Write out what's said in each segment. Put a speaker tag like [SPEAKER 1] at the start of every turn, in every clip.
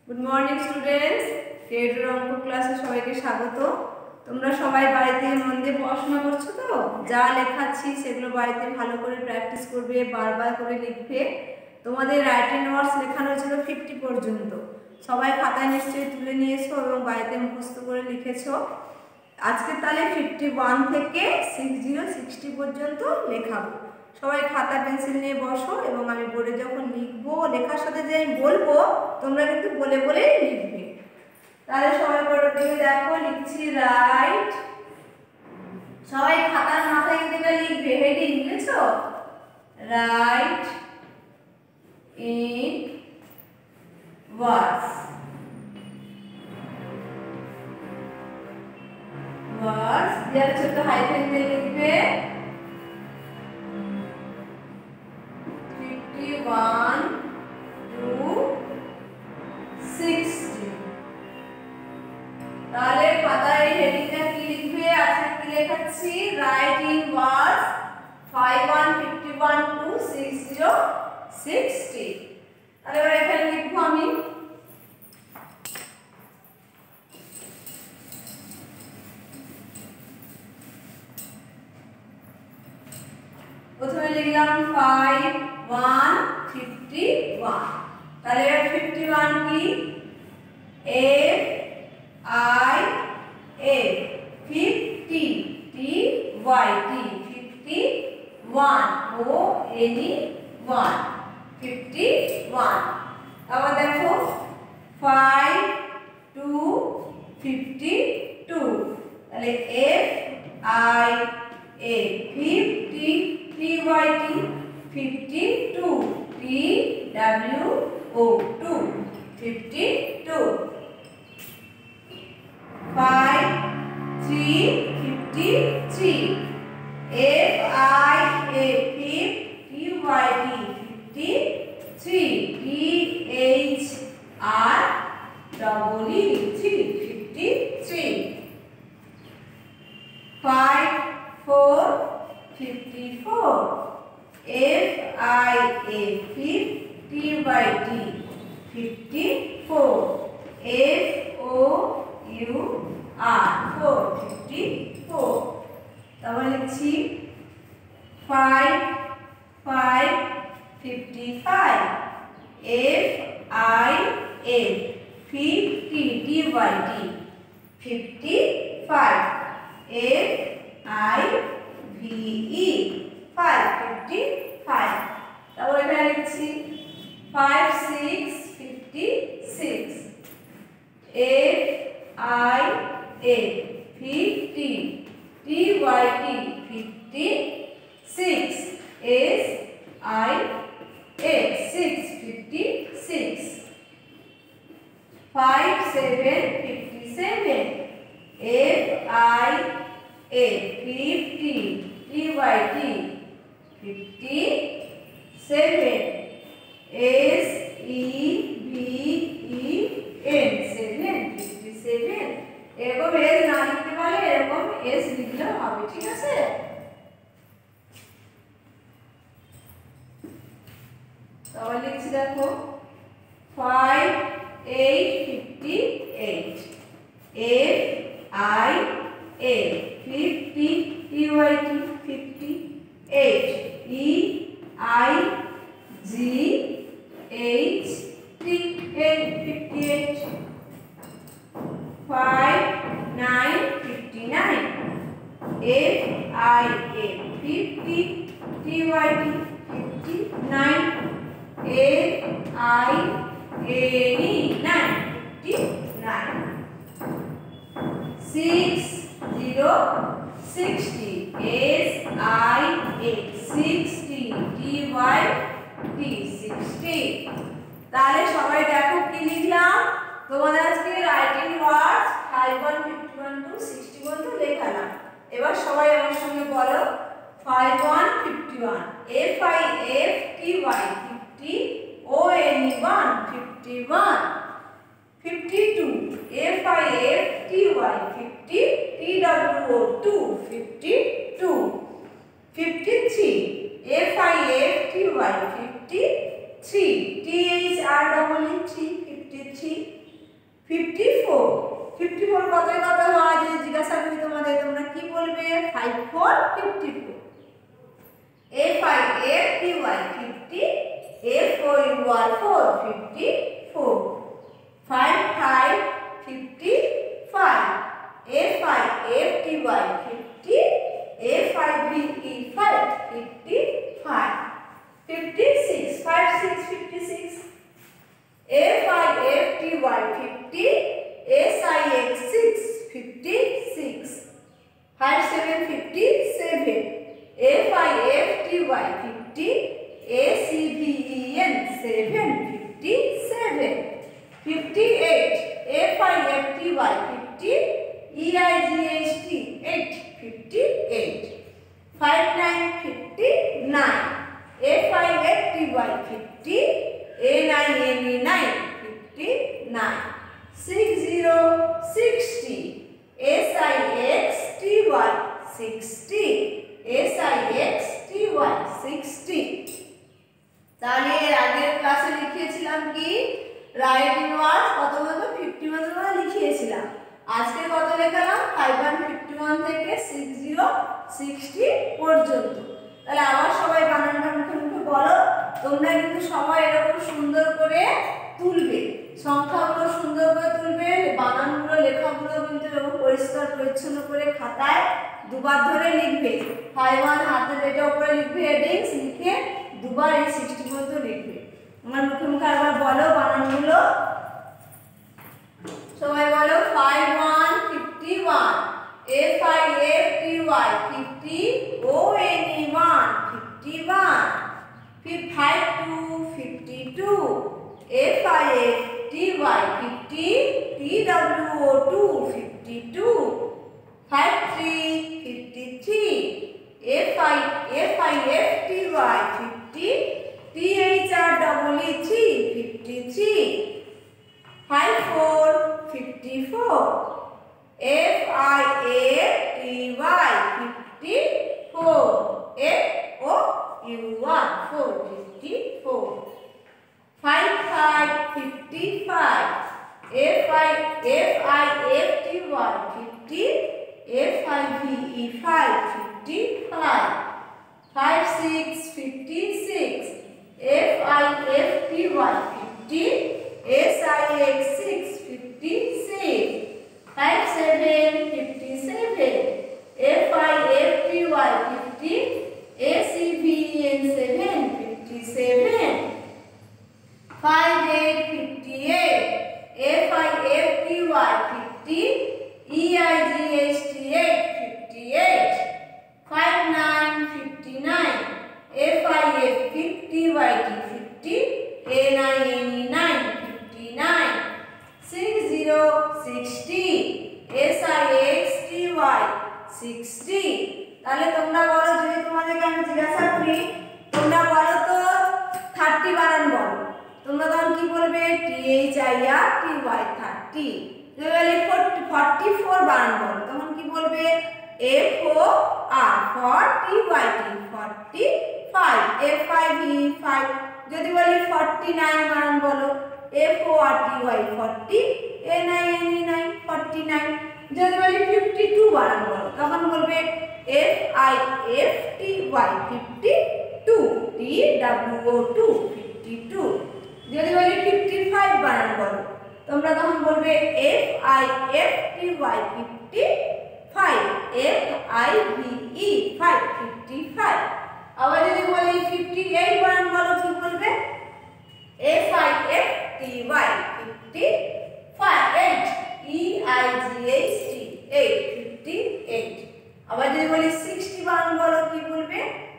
[SPEAKER 1] Good morning students, creator অঙ্ক ক্লাসে সবাইকে স্বাগত। তোমরা সবাই বাড়িতে মন দিয়ে পড়াশোনা করছো তো? যা লেখাচ্ছি সেগুলো বাড়িতে ভালো করে প্র্যাকটিস করবে, বারবার করে লিখবে। তোমাদের রাইটিং ওয়ার্ডস লেখানো ছিল 50 পর্যন্ত। সবাই খাতায় নিশ্চয়ই তুলে নিয়েছো এবং বাড়িতে মুখস্থ করে লিখেছো। আজকে তাহলে 51 থেকে 60 পর্যন্ত লেখাবো। সবাই খাতা পেন্সিল নিয়ে বসো এবং আমি বোর্ডে যখন লিখবো, লেখার সাথে যে আমি বলবো তোমরা কিন্তু বলে বলেই লিখবে। তাহলে সবাই বোর্ডের দিকে দেখো, লিখছি রাইট। সবাই খাতার মাথায় কিন্তু লিখবে, হেডিং বুঝেছো? রাইট ইন ওয়ার্ডস। ওয়ার্ডস দিয়ে ছোট হাইফেন দিয়ে লিখবে 51 to 60। তাহলে খাতায় হেডিংটা কি লিখবে? আজকে কি লেখাচ্ছি? Write in words 51 51 to 60। তাহলে এবার এখানে লিখবো আমি প্রথমে লিখলাম 51 51। তাহলে 51 কি? F I F 50 T Y T 51 O N E 1 51। আবার দেখো 5 2 52। তাহলে F I F 50 T Y T 52 T W O 2 52। 5 3 53 F I F T Y T 53 T H R double E 53। 5 4 54 F I F T Y T 54 F O U R 4 54। তাহলে লিখছি 5 5 55 F I F 50 T Y T 55 F I V E 5 55। তাহলে এখানে লিখছি 5 6 56 F I F 50 T Y T 56 S I F 656। 5 7 57 F I F 50 T Y T 57 S E V E N 7 57। এরকম S না লিখতে পারলে এরকম S লিখলেও হবে, ঠিক আছে? তাহলে লিখছি দেখো 5 8 58 F I F 50 T Y T 58 E I G H T 58। 5 9 59 F I F 50 T Y T 59 F I N E 9 59। 6 0 60 S I X 60 T Y T 60। তাহলে সবাই দেখো কি লিখলাম। তোমাদের আজকে রাইটিং ওয়ার্ডস 51 51 to 60 পর্যন্ত লেখালাম। এবার সবাই আমার সঙ্গে বলো 51 51 F I F T Y 50 O N E 1 51। 52 F I F T Y 50 T W O 2 52। 53 F I F T Y 53 T H R double E 3 53। 54 54 কত কত হয় যদি জিজ্ঞাসা করি তোমাদের তোমরা কি বলবে 5 4 54 A5FTY 50 A4UR 4 54 5 5 55 A5FTY 50 A5BE 5 55 56 5 6 56 A5FTY 50 SIX 6 56 5 7 57 A5FTY 50 ACBEN 7 57 58 A5FTY 50 EIGHT 8 58 5959 A5FTY 50 A9NE 9 59 6060 SIXTY 60 SIXTY 60 তাহলে এর আগের ক্লাসে লিখিয়েছিলাম কি রাইট ইনভার্স কত বলতো 51 আমরা লিখিয়েছিলাম আজকে কত লেখালাম 5151 থেকে 6060 পর্যন্ত তাহলে আবার সবাই বানানটা মুখে মুখে বলো তোমরা কিন্তু সবাই এরকম সুন্দর করে তুলবে সংখ্যাগুলো সুন্দর করে তুলবে বানানগুলো লেখাগুলো কিন্তু এরকম পরিষ্কার পরিচ্ছন্ন করে খাতায় দুবার ধরে লিখবে 51 হাতের এটা উপরে লিখবে হেডিংস লিখে দুবার এই 60 পর্যন্ত লিখবে আমার মুখে মুখে আবার বলো বানানগুলো সবাই বলো 5151 A5FTY 50 ONE1 51 52 A5FTY 50 TWO2 52 53 A5FTY 50 THREE 53 54 FIATY 54 FOUR 54 55 FIFTY 50 FIVE 5 55 56 FIFTY 50 SIX 6 56 57 FIFTY 50 ACBEN 7 57 58 FIFTY 50 EIGHT 8 58 59 FIFTY 50 A9NE 9 59 60 60 SIXTY 60 তাহলে তোমরা বলো যদি তোমাদেরকে আমি জিজ্ঞাসা করি তোমরা বলো তো 30 বানান বলো তোমরা তখন কি বলবে THIRTY 30 যদি বলি 44 বানান বলো তখন কি বলবে FOR 45 FIVE 5 যদি বলি 49 বানান বলো FORTY 40 A9NE 9 49 যদি বলি 52 বানান বলো তখন বলবে FIFTY 52 TWO2 52 যদি বলি 55 বানান বলো তোমরা তখন বলবে FIFTY 55 FIVE 5 55 আবার যদি বলি 58 বানান বলো কি বলবে FIFTY 58 EIGHT 8 58 আবার যদি বলি 60 বানান বলো কি বলবে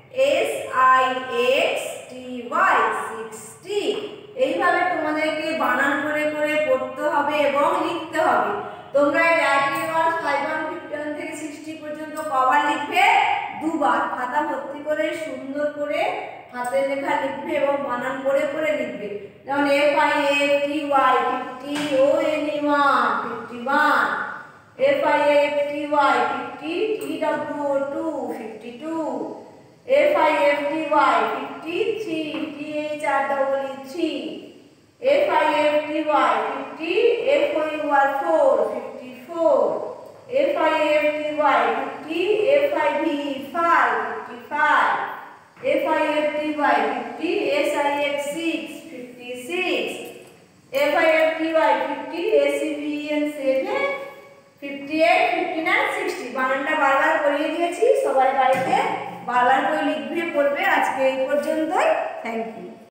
[SPEAKER 1] SIXTY 60 এইভাবে তোমাদেরকে বানান করে করে পড়তে হবে এবং লিখতে হবে তোমরা রাইটিং ওয়ার্ডস 51 থেকে 60 পর্যন্ত কবার লিখবে দুবার খাতা ভর্তি করে সুন্দর করে হাতের লেখা লিখবে এবং বানান করে করে লিখবে যেমন FIFTY 50 ONE1 51 FIFTY 50 TWO2 52 FIFTY 53 THREE 3 FIFTY 50 F O U R 4 54, F I F T Y 50, F I V E 5 55, F I F T Y 50, S I X 6 56, F I F T Y 50, S E V E N 7 58 59 60। বানানটা বারবার পড়িয়ে দিয়েছি, সবাই বাড়িতে বারবার করে লিখবে পড়বে। আজকে এই পর্যন্তই। Thank you.